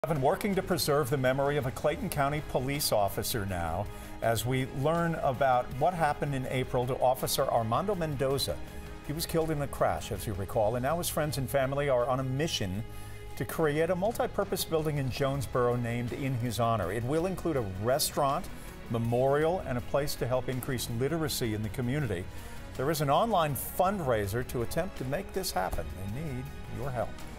I've been working to preserve the memory of a Clayton County police officer now as we learn about what happened in April to Officer Armando Mendoza. He was killed in a crash, as you recall, and now his friends and family are on a mission to create a multi-purpose building in Jonesboro named in his honor. It will include a restaurant, memorial, and a place to help increase literacy in the community. There is an online fundraiser to attempt to make this happen. They need your help.